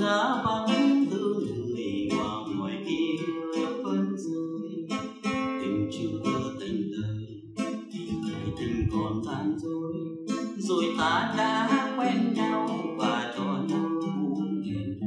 đã vắng thương người qua ngoài kia vẫn rơi. Tình chưa thành đời thì ngày tình còn gian dối, rồi ta đã quen nhau và cho nhau muốn hẹn.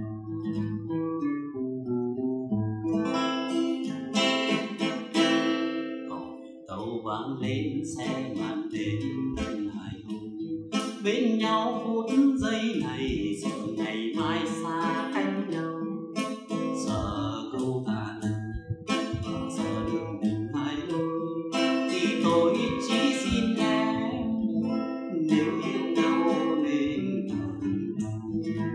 Tàu vang lên xe màn đêm hài hùng, bên nhau phút giây này rồi ngày mai xa cách nhau. Giờ câu ta lần và giờ đường tình hai lối, thì tôi chỉ xin em nếu yêu nhau nên thầm nhau.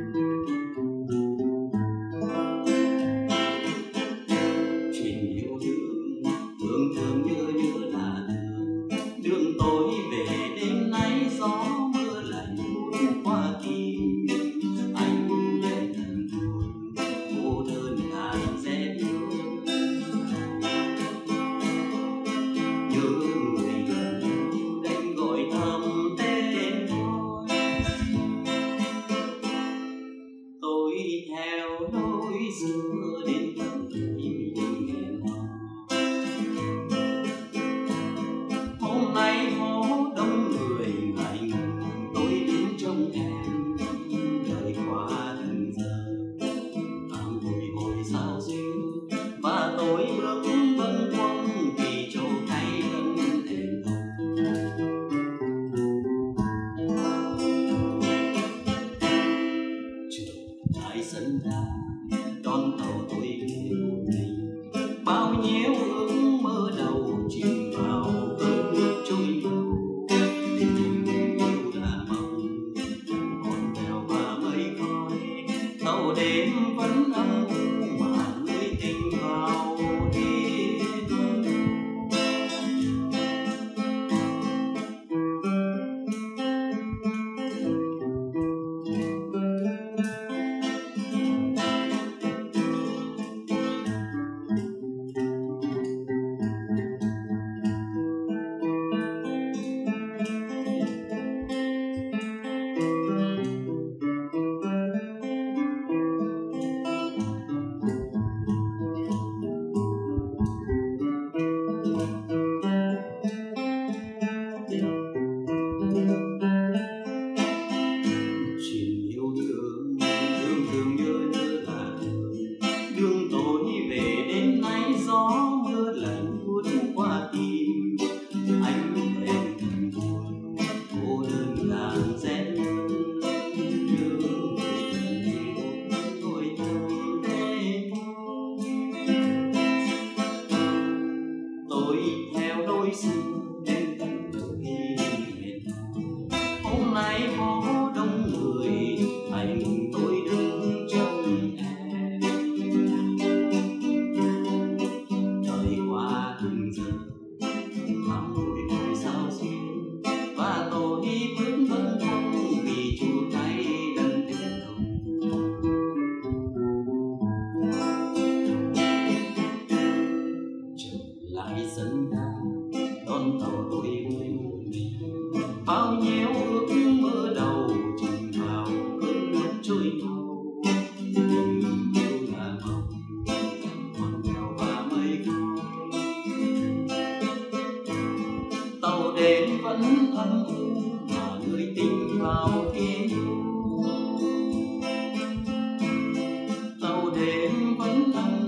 Chuyện yêu đương thường nhớ là đường tối về đêm nay gió mưa lạnh buốt qua tim. Anh để thần buồn cô đơn càng rét buốt, nhớ người gần đành gọi thầm tên tôi theo lối xưa đến tận tìm hẹn hò. Hôm nay phố đông người ngại ngùng, tôi đứng trong em đời qua từng giờ. Tháng bồi hồi sao duyên và tôi bước bâng khuâng vì chỗ cay đắng thèm thuồng. Trở lại sân ga đón tàu tôi về một mình, bao nhiêu ước mơ đầu chìm vào cơn nước trôi lâu. Tình yêu là mộng còn bèo và mây khói, tàu đêm vẫn âm u mà người tình vào đêm. Đường tối về đêm nay gió mưa lạnh buốt qua tim. Anh em thầm buồn cô đơn càng rét buốt, nhớ người gọi thầm tên tôi theo lối xưa đến tận khi hẹn hò. Hôm nay phố đông người anh tôi đứng trong em. Đời qua từng giờ tháng bồi hồi sao xuyên và tôi bước bâng khuâng vì chua cay đắng thèm thuồng. Trở lại sân ga đón tàu tôi với một mình, bao nhiêu ước mơ đầu chìm vào cơn nước trôi mau. Tình yêu là mộng còn bèo và mây khói, tàu đêm vẫn âm u mà người tình vào kia. Tàu đêm vẫn âm